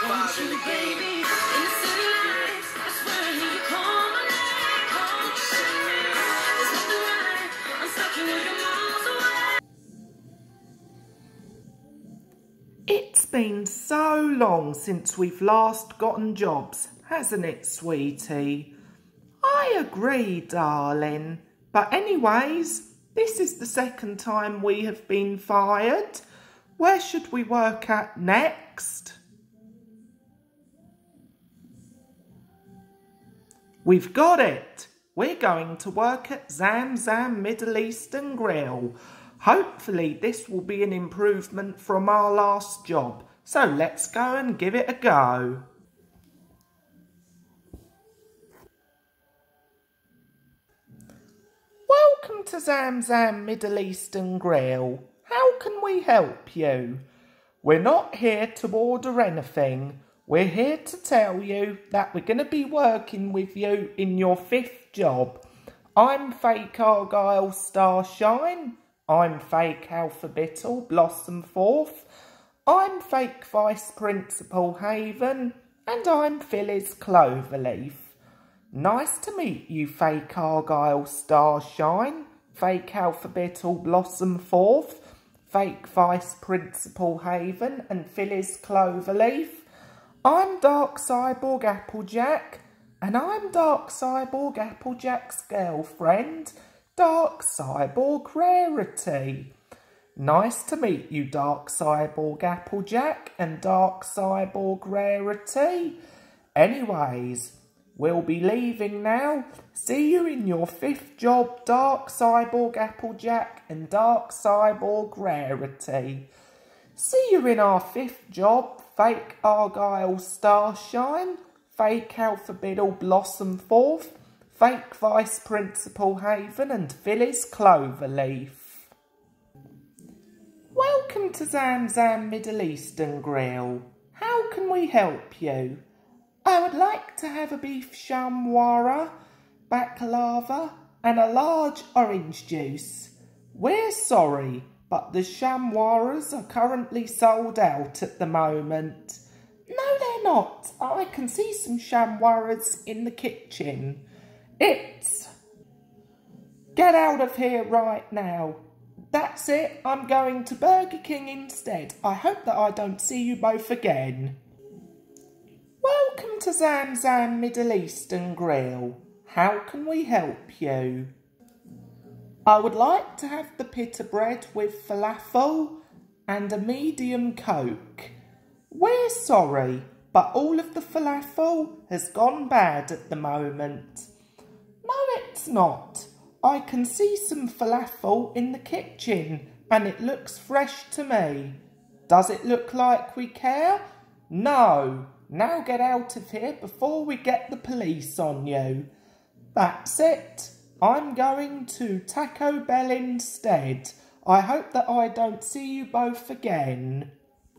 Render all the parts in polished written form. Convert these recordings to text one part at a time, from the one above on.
Want you, baby, in the city lights. I swear I hear you call my name. Call me. There's nothing right. I'm stuck in you miles away. It's been so long since we've last gotten jobs, hasn't it, sweetie? I agree, darling. But anyways, this is the second time we have been fired. Where should we work at next? We've got it. We're going to work at Zam Zam Middle Eastern Grill. Hopefully this will be an improvement from our last job. So let's go and give it a go. Welcome to Zam Zam Middle Eastern Grill. How can we help you? We're not here to order anything. We're here to tell you that we're going to be working with you in your 5th job. I'm Fake Argyle Starshine. I'm Fake Alphabetal Blossom 4th. I'm Fake Vice Principal Haven. And I'm Phyllis Cloverleaf. Nice to meet you, Fake Argyle Starshine, Fake Alphabetal Blossom 4th, Fake Vice Principal Haven and Phyllis Cloverleaf. I'm Dark Cyborg Applejack, and I'm Dark Cyborg Applejack's girlfriend, Dark Cyborg Rarity. Nice to meet you, Dark Cyborg Applejack and Dark Cyborg Rarity. Anyways, we'll be leaving now. See you in your 5th job, Dark Cyborg Applejack and Dark Cyborg Rarity. See you in our 5th job, Fake Argyle Starshine, Fake Alphabetal Blossom 4th, Fake Vice Principal Haven and Phyllis Cloverleaf. Welcome to Zam Zam Middle Eastern Grill. How can we help you? I would like to have a beef shamwara, baklava and a large orange juice. We're sorry, but the shamwaras are currently sold out at the moment. No, they're not. I can see some shamwaras in the kitchen. Get out of here right now. That's it. I'm going to Burger King instead. I hope that I don't see you both again. Welcome to Zam Zam Middle Eastern Grill. How can we help you? I would like to have the pita bread with falafel and a medium Coke. We're sorry, but all of the falafel has gone bad at the moment. No, it's not. I can see some falafel in the kitchen and it looks fresh to me. Does it look like we care? No. Now get out of here before we get the police on you. That's it. I'm going to Taco Bell instead. I hope that I don't see you both again.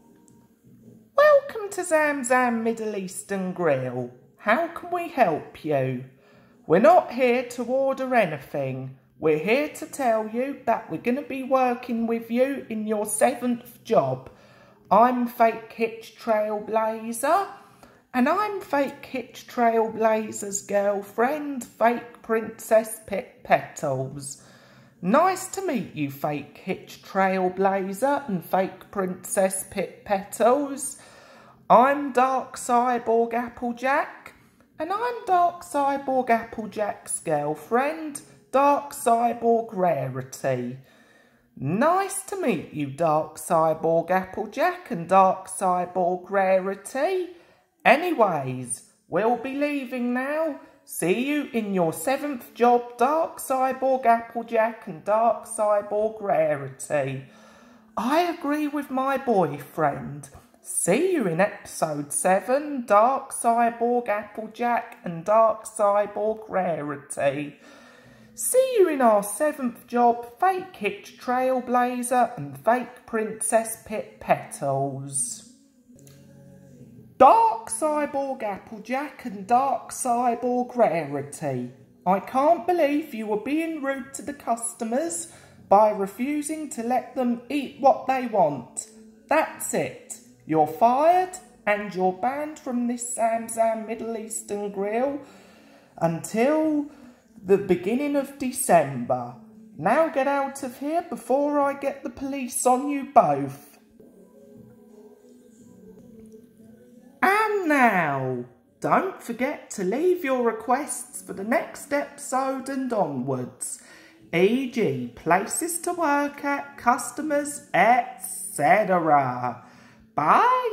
Welcome to Zam Zam Middle Eastern Grill. How can we help you? We're not here to order anything. We're here to tell you that we're going to be working with you in your 7th job. I'm Fake Hitch Trailblazer. And I'm Fake Hitch Trailblazer's girlfriend, Fake Princess Petals. Nice to meet you, Fake Hitch Trailblazer and Fake Princess Petals. I'm Dark Cyborg Applejack, and I'm Dark Cyborg Applejack's girlfriend, Dark Cyborg Rarity. Nice to meet you, Dark Cyborg Applejack and Dark Cyborg Rarity. Anyways, we'll be leaving now. See you in your 7th job, Dark Cyborg Applejack and Dark Cyborg Rarity. I agree with my boyfriend. See you in episode 7, Dark Cyborg Applejack and Dark Cyborg Rarity. See you in our 7th job, Fake Hitch Trailblazer and Fake Princess Petals. Dark Cyborg Applejack and Dark Cyborg Rarity. I can't believe you were being rude to the customers by refusing to let them eat what they want. That's it. You're fired and you're banned from this Zam Zam Middle Eastern grill until the beginning of December. Now get out of here before I get the police on you both. And now, don't forget to leave your requests for the next episode and onwards, e.g. places to work at, customers, etc. Bye!